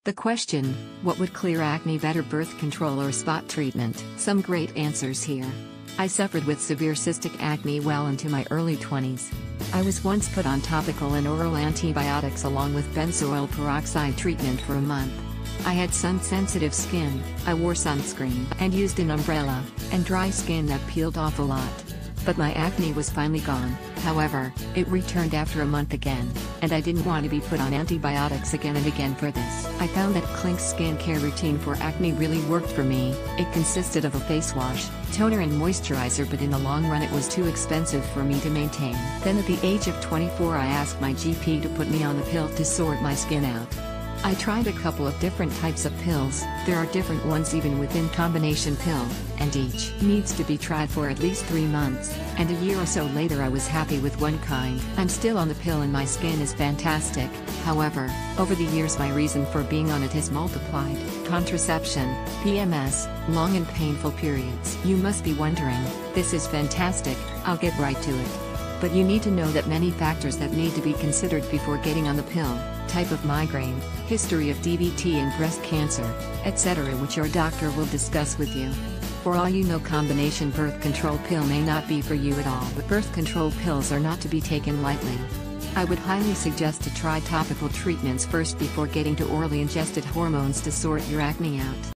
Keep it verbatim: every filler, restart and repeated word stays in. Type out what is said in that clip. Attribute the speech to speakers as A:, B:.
A: The question, what would clear acne better, birth control or spot treatment? Some great answers here. I suffered with severe cystic acne well into my early twenties. I was once put on topical and oral antibiotics along with benzoyl peroxide treatment for a month. I had sun-sensitive skin, I wore sunscreen and used an umbrella, and dry skin that peeled off a lot. But my acne was finally gone. However, it returned after a month again, and I didn't want to be put on antibiotics again and again for this. I found that Klink's skincare routine for acne really worked for me. It consisted of a face wash, toner and moisturizer, but in the long run it was too expensive for me to maintain. Then at the age of twenty-four I asked my G P to put me on the pill to sort my skin out. I tried a couple of different types of pills, there are different ones even within combination pill, and each needs to be tried for at least three months, and a year or so later I was happy with one kind. I'm still on the pill and my skin is fantastic. However, over the years my reason for being on it has multiplied. Contraception, P M S, long and painful periods. You must be wondering, this is fantastic, I'll get right to it. But you need to know that many factors that need to be considered before getting on the pill: type of migraine, history of D V T and breast cancer, et cetera, which your doctor will discuss with you. For all you know, combination birth control pill may not be for you at all, but birth control pills are not to be taken lightly. I would highly suggest to try topical treatments first before getting to orally ingested hormones to sort your acne out.